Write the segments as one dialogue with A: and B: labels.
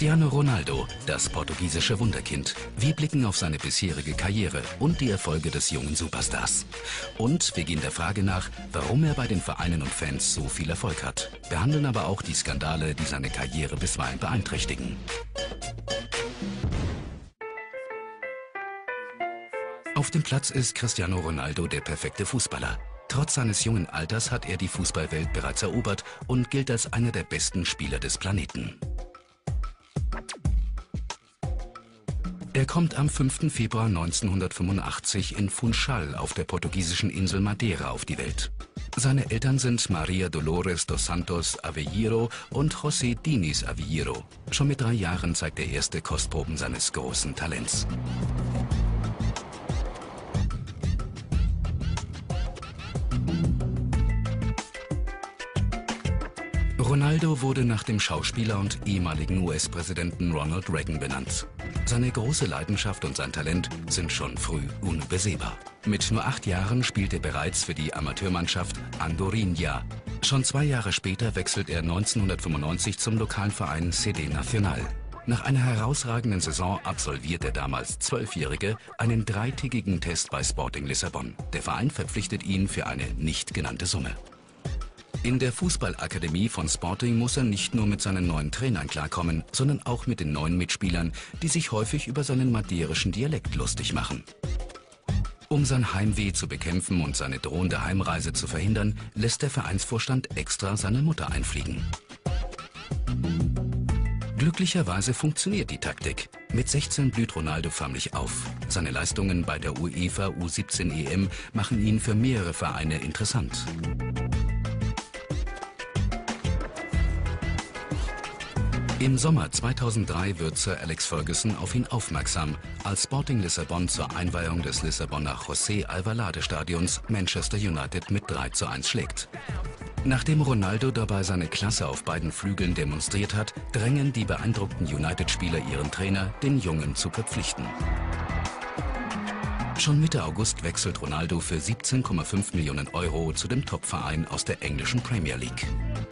A: Cristiano Ronaldo, das portugiesische Wunderkind. Wir blicken auf seine bisherige Karriere und die Erfolge des jungen Superstars. Und wir gehen der Frage nach, warum er bei den Vereinen und Fans so viel Erfolg hat. Behandeln aber auch die Skandale, die seine Karriere bisweilen beeinträchtigen. Auf dem Platz ist Cristiano Ronaldo der perfekte Fußballer. Trotz seines jungen Alters hat er die Fußballwelt bereits erobert und gilt als einer der besten Spieler des Planeten. Er kommt am 5. Februar 1985 in Funchal auf der portugiesischen Insel Madeira auf die Welt. Seine Eltern sind Maria Dolores dos Santos Aveiro und José Diniz Aveiro. Schon mit 3 Jahren zeigt er erste Kostproben seines großen Talents. Ronaldo wurde nach dem Schauspieler und ehemaligen US-Präsidenten Ronald Reagan benannt. Seine große Leidenschaft und sein Talent sind schon früh unübersehbar. Mit nur 8 Jahren spielt er bereits für die Amateurmannschaft Andorinha. Schon 2 Jahre später wechselt er 1995 zum lokalen Verein CD Nacional. Nach einer herausragenden Saison absolviert der damals 12-Jährige einen 3-tägigen Test bei Sporting Lissabon. Der Verein verpflichtet ihn für eine nicht genannte Summe. In der Fußballakademie von Sporting muss er nicht nur mit seinen neuen Trainern klarkommen, sondern auch mit den neuen Mitspielern, die sich häufig über seinen madeirischen Dialekt lustig machen. Um sein Heimweh zu bekämpfen und seine drohende Heimreise zu verhindern, lässt der Vereinsvorstand extra seine Mutter einfliegen. Glücklicherweise funktioniert die Taktik. Mit 16 blüht Ronaldo förmlich auf. Seine Leistungen bei der UEFA U17 EM machen ihn für mehrere Vereine interessant. Im Sommer 2003 wird Sir Alex Ferguson auf ihn aufmerksam, als Sporting Lissabon zur Einweihung des Lissabonner José Alvalade Stadions Manchester United mit 3:1 schlägt. Nachdem Ronaldo dabei seine Klasse auf beiden Flügeln demonstriert hat, drängen die beeindruckten United-Spieler ihren Trainer, den Jungen zu verpflichten. Schon Mitte August wechselt Ronaldo für 17,5 Millionen Euro zu dem Topverein aus der englischen Premier League.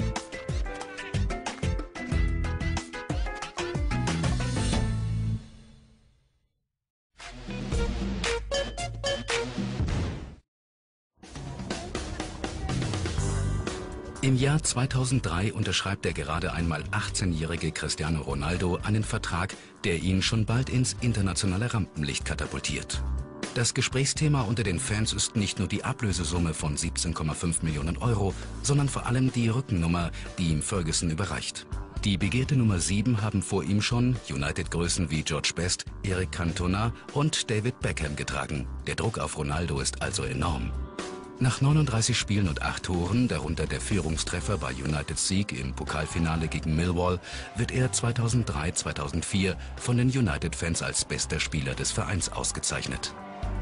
A: Im Jahr 2003 unterschreibt der gerade einmal 18-jährige Cristiano Ronaldo einen Vertrag, der ihn schon bald ins internationale Rampenlicht katapultiert. Das Gesprächsthema unter den Fans ist nicht nur die Ablösesumme von 17,5 Millionen Euro, sondern vor allem die Rückennummer, die ihm Ferguson überreicht. Die begehrte Nummer 7 haben vor ihm schon United-Größen wie George Best, Eric Cantona und David Beckham getragen. Der Druck auf Ronaldo ist also enorm. Nach 39 Spielen und 8 Toren, darunter der Führungstreffer bei Uniteds Sieg im Pokalfinale gegen Millwall, wird er 2003/2004 von den United-Fans als bester Spieler des Vereins ausgezeichnet.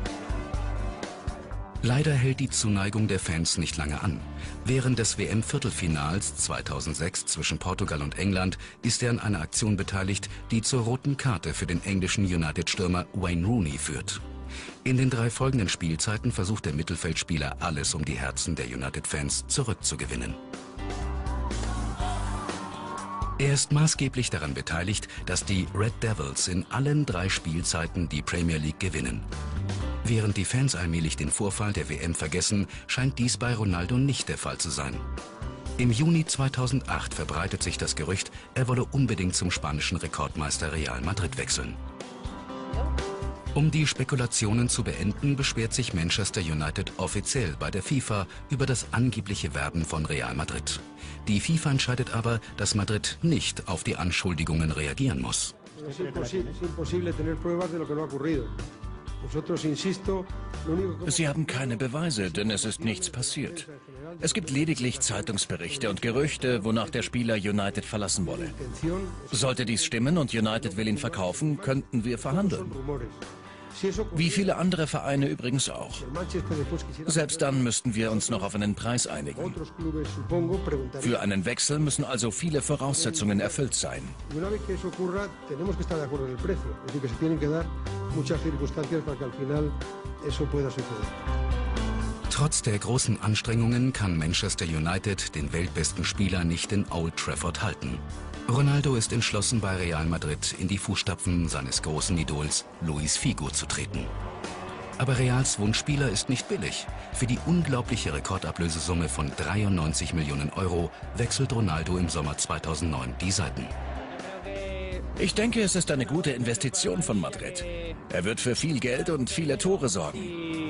A: Leider hält die Zuneigung der Fans nicht lange an. Während des WM-Viertelfinals 2006 zwischen Portugal und England ist er an einer Aktion beteiligt, die zur roten Karte für den englischen United-Stürmer Wayne Rooney führt. In den 3 folgenden Spielzeiten versucht der Mittelfeldspieler alles, um die Herzen der United-Fans zurückzugewinnen. Er ist maßgeblich daran beteiligt, dass die Red Devils in allen 3 Spielzeiten die Premier League gewinnen. Während die Fans allmählich den Vorfall der WM vergessen, scheint dies bei Ronaldo nicht der Fall zu sein. Im Juni 2008 verbreitet sich das Gerücht, er wolle unbedingt zum spanischen Rekordmeister Real Madrid wechseln. Um die Spekulationen zu beenden, beschwert sich Manchester United offiziell bei der FIFA über das angebliche Werben von Real Madrid. Die FIFA entscheidet aber, dass Madrid nicht auf die Anschuldigungen reagieren muss.
B: Sie haben keine Beweise, denn es ist nichts passiert. Es gibt lediglich Zeitungsberichte und Gerüchte, wonach der Spieler United verlassen wolle. Sollte dies stimmen und United will ihn verkaufen, könnten wir verhandeln. Wie viele andere Vereine übrigens auch. Selbst dann müssten wir uns noch auf einen Preis einigen. Für einen Wechsel müssen also viele Voraussetzungen erfüllt sein.
A: Trotz der großen Anstrengungen kann Manchester United den weltbesten Spieler nicht in Old Trafford halten. Ronaldo ist entschlossen, bei Real Madrid in die Fußstapfen seines großen Idols Luis Figo zu treten. Aber Reals Wunschspieler ist nicht billig. Für die unglaubliche Rekordablösesumme von 93 Millionen Euro wechselt Ronaldo im Sommer 2009 die Seiten.
B: Ich denke, es ist eine gute Investition von Madrid. Er wird für viel Geld und viele Tore sorgen.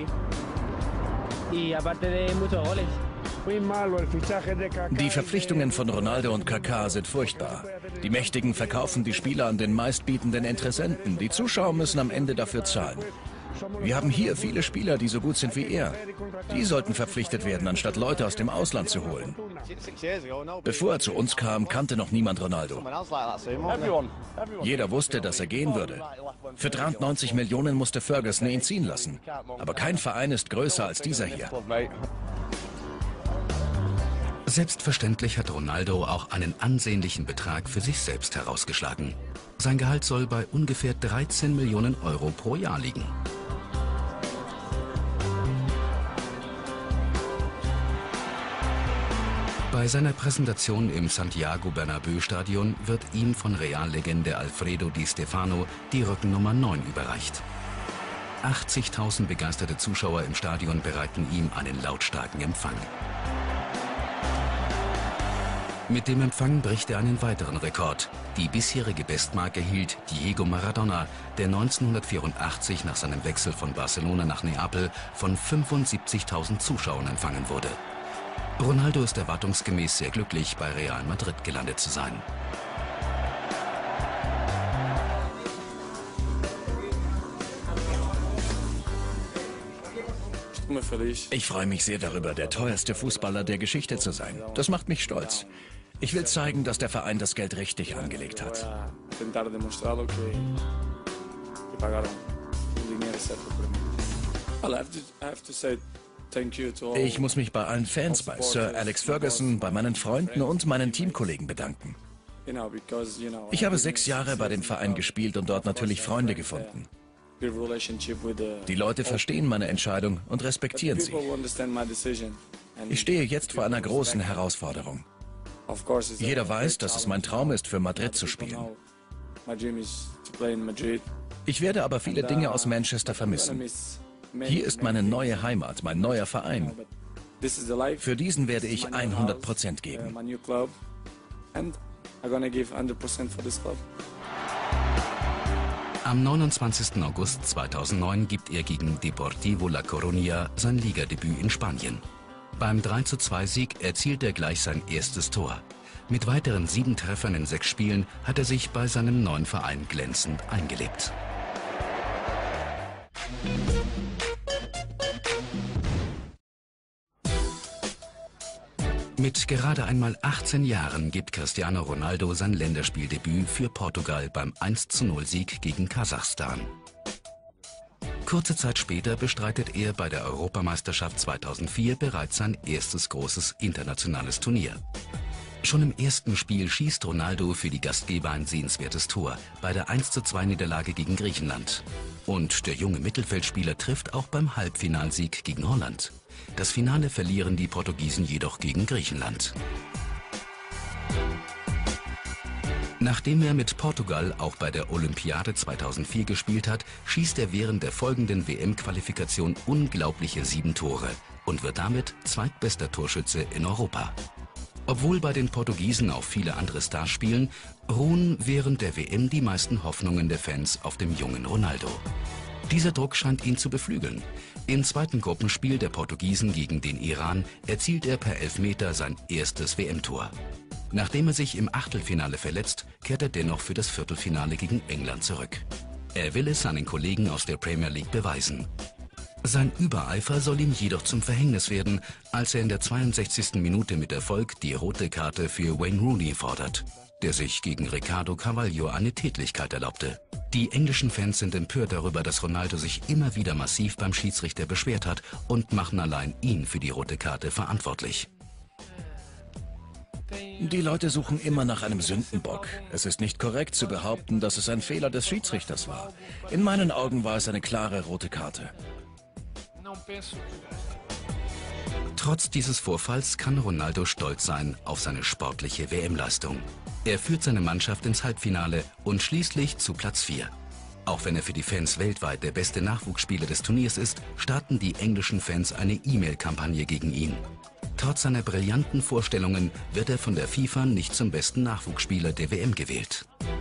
B: Die Verpflichtungen von Ronaldo und Kaká sind furchtbar. Die Mächtigen verkaufen die Spieler an den meistbietenden Interessenten. Die Zuschauer müssen am Ende dafür zahlen. Wir haben hier viele Spieler, die so gut sind wie er. Die sollten verpflichtet werden, anstatt Leute aus dem Ausland zu holen. Bevor er zu uns kam, kannte noch niemand Ronaldo. Jeder wusste, dass er gehen würde. Für 93 Millionen musste Ferguson ihn ziehen lassen. Aber kein Verein ist größer als dieser hier.
A: Selbstverständlich hat Ronaldo auch einen ansehnlichen Betrag für sich selbst herausgeschlagen. Sein Gehalt soll bei ungefähr 13 Millionen Euro pro Jahr liegen. Bei seiner Präsentation im Santiago Bernabéu-Stadion wird ihm von Real-Legende Alfredo Di Stefano die Rückennummer 9 überreicht. 80.000 begeisterte Zuschauer im Stadion bereiten ihm einen lautstarken Empfang. Mit dem Empfang bricht er einen weiteren Rekord. Die bisherige Bestmarke hielt Diego Maradona, der 1984 nach seinem Wechsel von Barcelona nach Neapel von 75.000 Zuschauern empfangen wurde. Ronaldo ist erwartungsgemäß sehr glücklich, bei Real Madrid gelandet zu sein.
B: Ich freue mich sehr darüber, der teuerste Fußballer der Geschichte zu sein. Das macht mich stolz. Ich will zeigen, dass der Verein das Geld richtig angelegt hat. Ich muss mich bei allen Fans, bei Sir Alex Ferguson, bei meinen Freunden und meinen Teamkollegen bedanken. Ich habe 6 Jahre bei dem Verein gespielt und dort natürlich Freunde gefunden. Die Leute verstehen meine Entscheidung und respektieren sie. Ich stehe jetzt vor einer großen Herausforderung. Jeder weiß, dass es mein Traum ist, für Madrid zu spielen. Ich werde aber viele Dinge aus Manchester vermissen. Hier ist meine neue Heimat, mein neuer Verein. Für diesen werde ich 100% geben.
A: Am 29. August 2009 gibt er gegen Deportivo La Coruña sein Ligadebüt in Spanien. Beim 3:2-Sieg erzielt er gleich sein erstes Tor. Mit weiteren 7 Treffern in 6 Spielen hat er sich bei seinem neuen Verein glänzend eingelebt. Mit gerade einmal 18 Jahren gibt Cristiano Ronaldo sein Länderspieldebüt für Portugal beim 1:0-Sieg gegen Kasachstan. Kurze Zeit später bestreitet er bei der Europameisterschaft 2004 bereits sein erstes großes internationales Turnier. Schon im ersten Spiel schießt Ronaldo für die Gastgeber ein sehenswertes Tor bei der 1:2-Niederlage gegen Griechenland. Und der junge Mittelfeldspieler trifft auch beim Halbfinalsieg gegen Holland. Das Finale verlieren die Portugiesen jedoch gegen Griechenland. Nachdem er mit Portugal auch bei der Olympiade 2004 gespielt hat, schießt er während der folgenden WM-Qualifikation unglaubliche 7 Tore und wird damit zweitbester Torschütze in Europa. Obwohl bei den Portugiesen auch viele andere Stars spielen, ruhen während der WM die meisten Hoffnungen der Fans auf dem jungen Ronaldo. Dieser Druck scheint ihn zu beflügeln. Im zweiten Gruppenspiel der Portugiesen gegen den Iran erzielt er per Elfmeter sein erstes WM-Tor. Nachdem er sich im Achtelfinale verletzt, kehrt er dennoch für das Viertelfinale gegen England zurück. Er will es seinen Kollegen aus der Premier League beweisen. Sein Übereifer soll ihm jedoch zum Verhängnis werden, als er in der 62. Minute mit Erfolg die rote Karte für Wayne Rooney fordert, der sich gegen Ricardo Carvalho eine Tätlichkeit erlaubte. Die englischen Fans sind empört darüber, dass Ronaldo sich immer wieder massiv beim Schiedsrichter beschwert hat und machen allein ihn für die rote Karte verantwortlich.
B: Die Leute suchen immer nach einem Sündenbock. Es ist nicht korrekt zu behaupten, dass es ein Fehler des Schiedsrichters war. In meinen Augen war es eine klare rote Karte.
A: Trotz dieses Vorfalls kann Ronaldo stolz sein auf seine sportliche WM-Leistung. Er führt seine Mannschaft ins Halbfinale und schließlich zu Platz 4. Auch wenn er für die Fans weltweit der beste Nachwuchsspieler des Turniers ist, starten die englischen Fans eine E-Mail-Kampagne gegen ihn. Trotz seiner brillanten Vorstellungen wird er von der FIFA nicht zum besten Nachwuchsspieler der WM gewählt.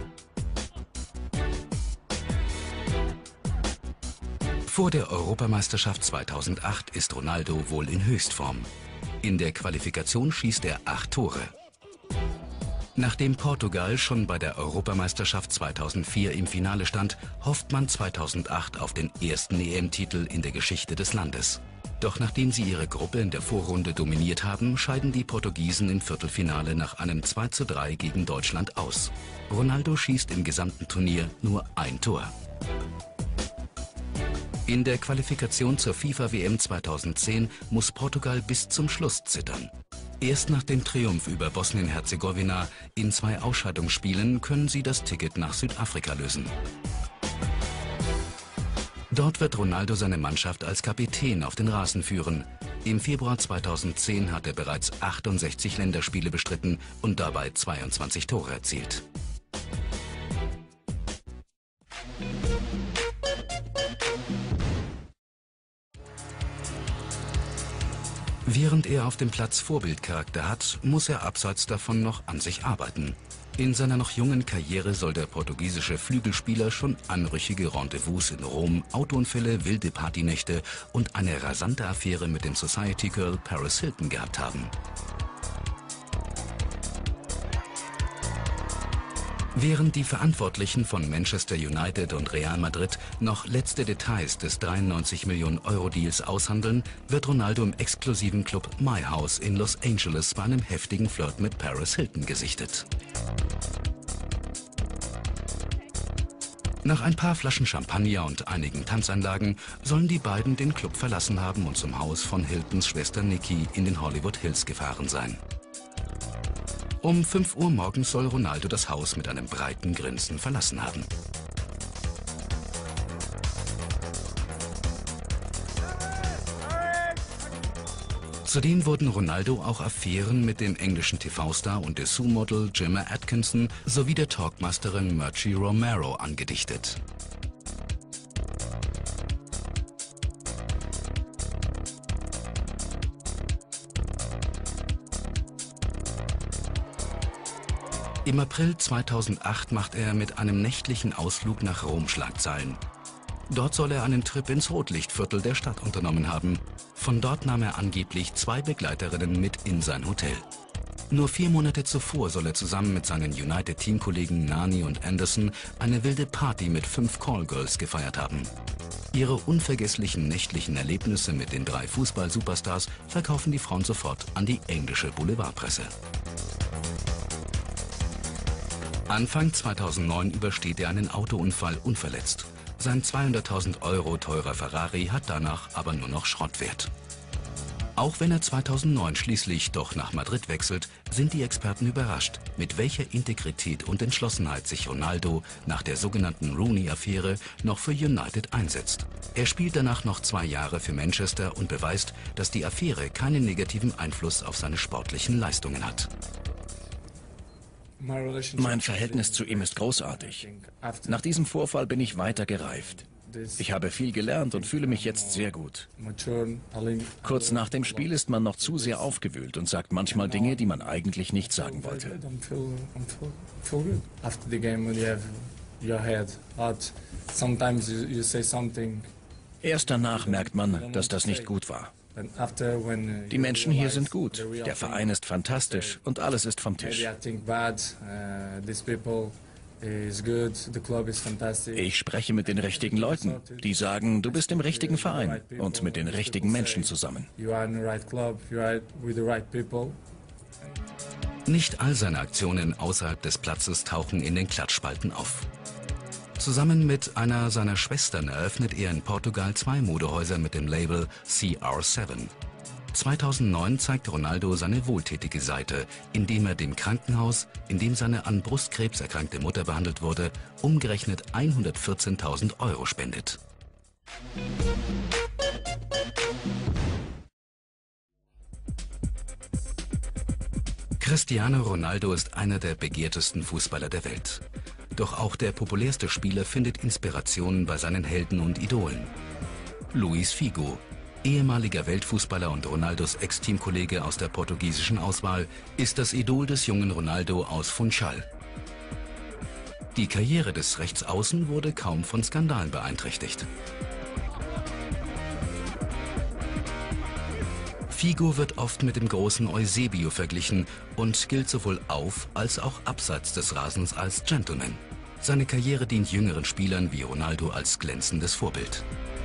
A: Vor der Europameisterschaft 2008 ist Ronaldo wohl in Höchstform. In der Qualifikation schießt er 8 Tore. Nachdem Portugal schon bei der Europameisterschaft 2004 im Finale stand, hofft man 2008 auf den ersten EM-Titel in der Geschichte des Landes. Doch nachdem sie ihre Gruppe in der Vorrunde dominiert haben, scheiden die Portugiesen im Viertelfinale nach einem 2:3 gegen Deutschland aus. Ronaldo schießt im gesamten Turnier nur 1 Tor. In der Qualifikation zur FIFA-WM 2010 muss Portugal bis zum Schluss zittern. Erst nach dem Triumph über Bosnien-Herzegowina in 2 Ausscheidungsspielen können sie das Ticket nach Südafrika lösen. Dort wird Ronaldo seine Mannschaft als Kapitän auf den Rasen führen. Im Februar 2010 hat er bereits 68 Länderspiele bestritten und dabei 22 Tore erzielt. Während er auf dem Platz Vorbildcharakter hat, muss er abseits davon noch an sich arbeiten. In seiner noch jungen Karriere soll der portugiesische Flügelspieler schon anrüchige Rendezvous in Rom, Autounfälle, wilde Partynächte und eine rasante Affäre mit dem Society Girl Paris Hilton gehabt haben. Während die Verantwortlichen von Manchester United und Real Madrid noch letzte Details des 93-Millionen-Euro-Deals aushandeln, wird Ronaldo im exklusiven Club My House in Los Angeles bei einem heftigen Flirt mit Paris Hilton gesichtet. Nach ein paar Flaschen Champagner und einigen Tanzeinlagen sollen die beiden den Club verlassen haben und zum Haus von Hiltons Schwester Nikki in den Hollywood Hills gefahren sein. Um 5 Uhr morgens soll Ronaldo das Haus mit einem breiten Grinsen verlassen haben. Zudem wurden Ronaldo auch Affären mit dem englischen TV-Star und Dessous-Model Gemma Atkinson sowie der Talkmasterin Merche Romero angedichtet. Im April 2008 macht er mit einem nächtlichen Ausflug nach Rom Schlagzeilen. Dort soll er einen Trip ins Rotlichtviertel der Stadt unternommen haben. Von dort nahm er angeblich 2 Begleiterinnen mit in sein Hotel. Nur 4 Monate zuvor soll er zusammen mit seinen United-Teamkollegen Nani und Anderson eine wilde Party mit 5 Callgirls gefeiert haben. Ihre unvergesslichen nächtlichen Erlebnisse mit den 3 Fußball-Superstars verkaufen die Frauen sofort an die englische Boulevardpresse. Anfang 2009 übersteht er einen Autounfall unverletzt. Sein 200.000 Euro teurer Ferrari hat danach aber nur noch Schrottwert. Auch wenn er 2009 schließlich doch nach Madrid wechselt, sind die Experten überrascht, mit welcher Integrität und Entschlossenheit sich Ronaldo nach der sogenannten Rooney-Affäre noch für United einsetzt. Er spielt danach noch 2 Jahre für Manchester und beweist, dass die Affäre keinen negativen Einfluss auf seine sportlichen Leistungen hat.
B: Mein Verhältnis zu ihm ist großartig. Nach diesem Vorfall bin ich weiter gereift. Ich habe viel gelernt und fühle mich jetzt sehr gut. Kurz nach dem Spiel ist man noch zu sehr aufgewühlt und sagt manchmal Dinge, die man eigentlich nicht sagen wollte. Erst danach merkt man, dass das nicht gut war. Die Menschen hier sind gut, der Verein ist fantastisch und alles ist vom Tisch. Ich spreche mit den richtigen Leuten, die sagen, du bist im richtigen Verein und mit den richtigen Menschen zusammen.
A: Nicht all seine Aktionen außerhalb des Platzes tauchen in den Klatschspalten auf. Zusammen mit einer seiner Schwestern eröffnet er in Portugal 2 Modehäuser mit dem Label CR7. 2009 zeigt Ronaldo seine wohltätige Seite, indem er dem Krankenhaus, in dem seine an Brustkrebs erkrankte Mutter behandelt wurde, umgerechnet 114.000 Euro spendet. Cristiano Ronaldo ist einer der begehrtesten Fußballer der Welt. Doch auch der populärste Spieler findet Inspirationen bei seinen Helden und Idolen. Luís Figo, ehemaliger Weltfußballer und Ronaldos Ex-Teamkollege aus der portugiesischen Auswahl, ist das Idol des jungen Ronaldo aus Funchal. Die Karriere des Rechtsaußen wurde kaum von Skandalen beeinträchtigt. Figo wird oft mit dem großen Eusebio verglichen und gilt sowohl auf als auch abseits des Rasens als Gentleman. Seine Karriere dient jüngeren Spielern wie Ronaldo als glänzendes Vorbild.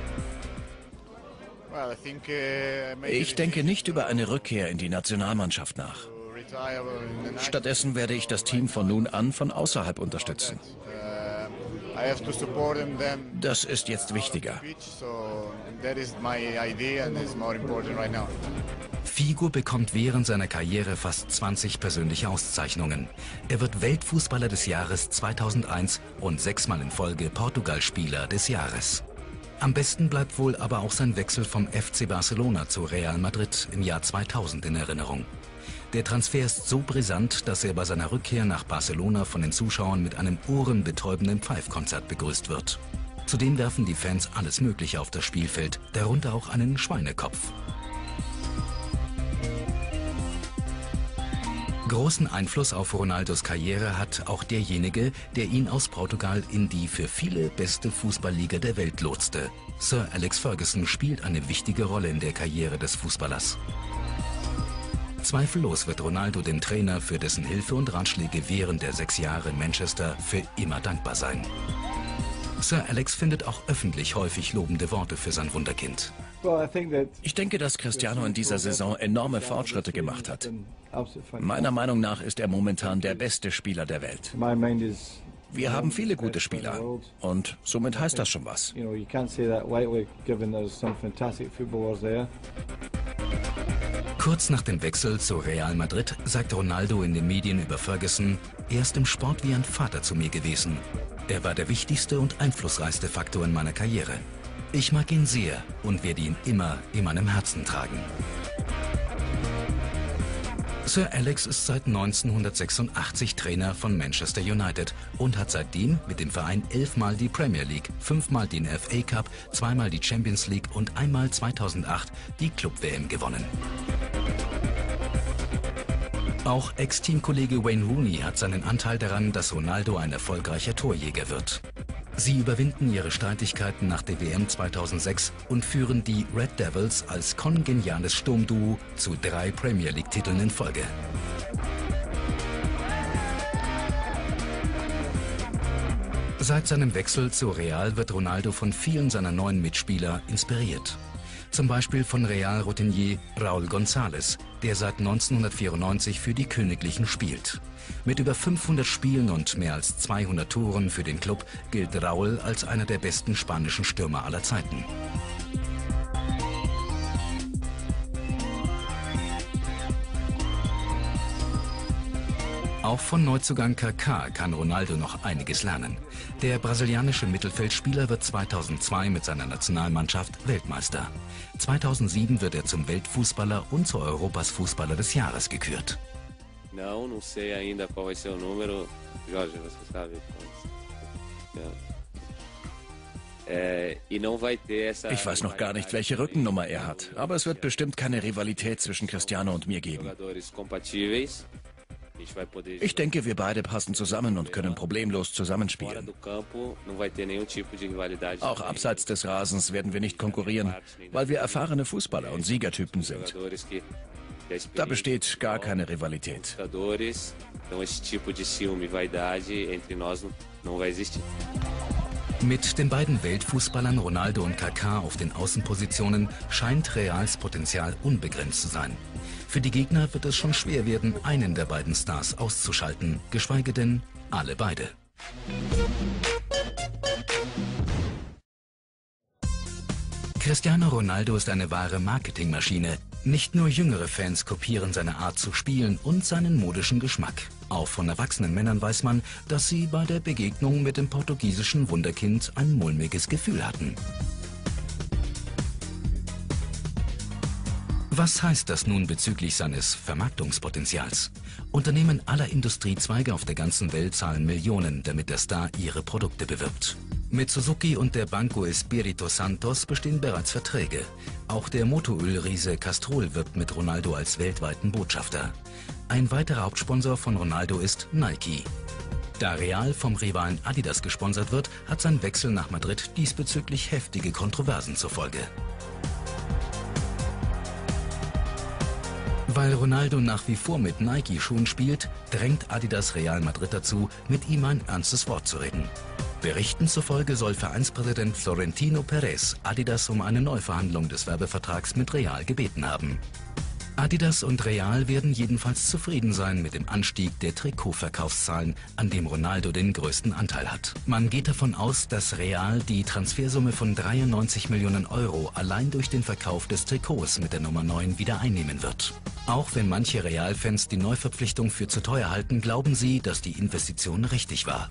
B: Ich denke nicht über eine Rückkehr in die Nationalmannschaft nach. Stattdessen werde ich das Team von nun an von außerhalb unterstützen. Das ist jetzt wichtiger.
A: Figo bekommt während seiner Karriere fast 20 persönliche Auszeichnungen. Er wird Weltfußballer des Jahres 2001 und 6-mal in Folge Portugal-Spieler des Jahres. Am besten bleibt wohl aber auch sein Wechsel vom FC Barcelona zu Real Madrid im Jahr 2000 in Erinnerung. Der Transfer ist so brisant, dass er bei seiner Rückkehr nach Barcelona von den Zuschauern mit einem ohrenbetäubenden Pfeifkonzert begrüßt wird. Zudem werfen die Fans alles Mögliche auf das Spielfeld, darunter auch einen Schweinekopf. Großen Einfluss auf Ronaldos Karriere hat auch derjenige, der ihn aus Portugal in die für viele beste Fußballliga der Welt lotste. Sir Alex Ferguson spielt eine wichtige Rolle in der Karriere des Fußballers. Zweifellos wird Ronaldo dem Trainer für dessen Hilfe und Ratschläge während der 6 Jahre in Manchester für immer dankbar sein. Sir Alex findet auch öffentlich häufig lobende Worte für sein Wunderkind.
B: Ich denke, dass Cristiano in dieser Saison enorme Fortschritte gemacht hat. Meiner Meinung nach ist er momentan der beste Spieler der Welt. Wir haben viele gute Spieler und somit heißt das schon was.
A: Kurz nach dem Wechsel zu Real Madrid sagt Ronaldo in den Medien über Ferguson: Er ist im Sport wie ein Vater zu mir gewesen. Er war der wichtigste und einflussreichste Faktor in meiner Karriere. Ich mag ihn sehr und werde ihn immer in meinem Herzen tragen. Sir Alex ist seit 1986 Trainer von Manchester United und hat seitdem mit dem Verein 11-mal die Premier League, 5-mal den FA Cup, 2-mal die Champions League und einmal 2008 die Club-WM gewonnen. Auch Ex-Teamkollege Wayne Rooney hat seinen Anteil daran, dass Ronaldo ein erfolgreicher Torjäger wird. Sie überwinden ihre Streitigkeiten nach der WM 2006 und führen die Red Devils als kongeniales Sturmduo zu 3 Premier League-Titeln in Folge. Seit seinem Wechsel zu Real wird Ronaldo von vielen seiner neuen Mitspieler inspiriert. Zum Beispiel von Real-Routinier Raúl González, der seit 1994 für die Königlichen spielt. Mit über 500 Spielen und mehr als 200 Toren für den Club gilt Raúl als einer der besten spanischen Stürmer aller Zeiten. Auch von Neuzugang Kaká kann Ronaldo noch einiges lernen. Der brasilianische Mittelfeldspieler wird 2002 mit seiner Nationalmannschaft Weltmeister. 2007 wird er zum Weltfußballer und zu Europas Fußballer des Jahres gekürt.
C: Não sei ainda qual vai ser o número. Jorge, você sabe?
B: Ich weiß noch gar nicht, welche Rückennummer er hat, aber es wird bestimmt keine Rivalität zwischen Cristiano und mir geben. Ich denke, wir beide passen zusammen und können problemlos zusammenspielen. Auch abseits des Rasens werden wir nicht konkurrieren, weil wir erfahrene Fußballer und Siegertypen sind. Da besteht gar keine Rivalität.
A: Mit den beiden Weltfußballern Ronaldo und Kaká auf den Außenpositionen scheint Reals Potenzial unbegrenzt zu sein. Für die Gegner wird es schon schwer werden, einen der beiden Stars auszuschalten, geschweige denn alle beide. Cristiano Ronaldo ist eine wahre Marketingmaschine. Nicht nur jüngere Fans kopieren seine Art zu spielen und seinen modischen Geschmack. Auch von erwachsenen Männern weiß man, dass sie bei der Begegnung mit dem portugiesischen Wunderkind ein mulmiges Gefühl hatten. Was heißt das nun bezüglich seines Vermarktungspotenzials? Unternehmen aller Industriezweige auf der ganzen Welt zahlen Millionen, damit der Star ihre Produkte bewirbt. Mit Suzuki und der Banco Espírito Santos bestehen bereits Verträge. Auch der Motorölriese Castrol wirbt mit Ronaldo als weltweiten Botschafter. Ein weiterer Hauptsponsor von Ronaldo ist Nike. Da Real vom Rivalen Adidas gesponsert wird, hat sein Wechsel nach Madrid diesbezüglich heftige Kontroversen zur Folge. Weil Ronaldo nach wie vor mit Nike-Schuhen spielt, drängt Adidas Real Madrid dazu, mit ihm ein ernstes Wort zu reden. Berichten zufolge soll Vereinspräsident Florentino Perez Adidas um eine Neuverhandlung des Werbevertrags mit Real gebeten haben. Adidas und Real werden jedenfalls zufrieden sein mit dem Anstieg der Trikotverkaufszahlen, an dem Ronaldo den größten Anteil hat. Man geht davon aus, dass Real die Transfersumme von 93 Millionen Euro allein durch den Verkauf des Trikots mit der Nummer 9 wieder einnehmen wird. Auch wenn manche Real-Fans die Neuverpflichtung für zu teuer halten, glauben sie, dass die Investition richtig war.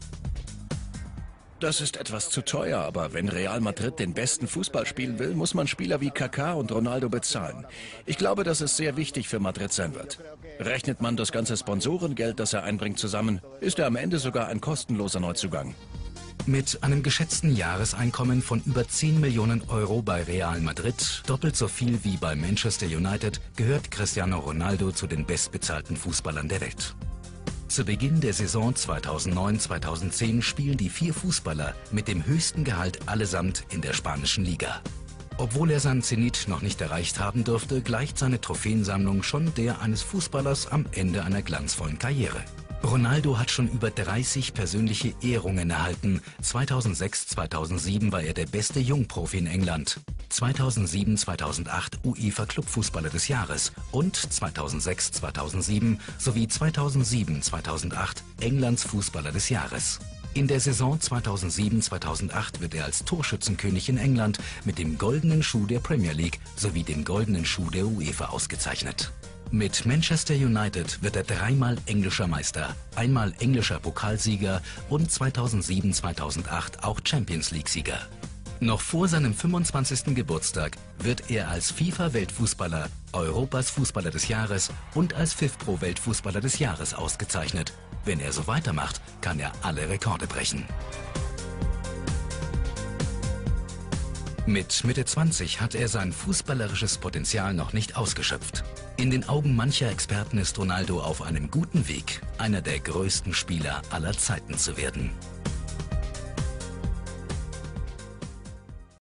B: Das ist etwas zu teuer, aber wenn Real Madrid den besten Fußball spielen will, muss man Spieler wie Kaká und Ronaldo bezahlen. Ich glaube, dass es sehr wichtig für Madrid sein wird. Rechnet man das ganze Sponsorengeld, das er einbringt, zusammen, ist er am Ende sogar ein kostenloser Neuzugang.
A: Mit einem geschätzten Jahreseinkommen von über 10 Millionen Euro bei Real Madrid, doppelt so viel wie bei Manchester United, gehört Cristiano Ronaldo zu den bestbezahlten Fußballern der Welt. Zu Beginn der Saison 2009/2010 spielen die 4 Fußballer mit dem höchsten Gehalt allesamt in der spanischen Liga. Obwohl er seinen Zenit noch nicht erreicht haben dürfte, gleicht seine Trophäensammlung schon der eines Fußballers am Ende einer glanzvollen Karriere. Ronaldo hat schon über 30 persönliche Ehrungen erhalten. 2006/2007 war er der beste Jungprofi in England. 2007/2008 UEFA Clubfußballer des Jahres und 2006/2007 sowie 2007/2008 Englands Fußballer des Jahres. In der Saison 2007/2008 wird er als Torschützenkönig in England mit dem Goldenen Schuh der Premier League sowie dem Goldenen Schuh der UEFA ausgezeichnet. Mit Manchester United wird er 3-mal englischer Meister, einmal englischer Pokalsieger und 2007/2008 auch Champions League-Sieger. Noch vor seinem 25. Geburtstag wird er als FIFA-Weltfußballer, Europas Fußballer des Jahres und als FIFPro-Weltfußballer des Jahres ausgezeichnet. Wenn er so weitermacht, kann er alle Rekorde brechen. Mit Mitte 20 hat er sein fußballerisches Potenzial noch nicht ausgeschöpft. In den Augen mancher Experten ist Ronaldo auf einem guten Weg, einer der größten Spieler aller Zeiten zu werden.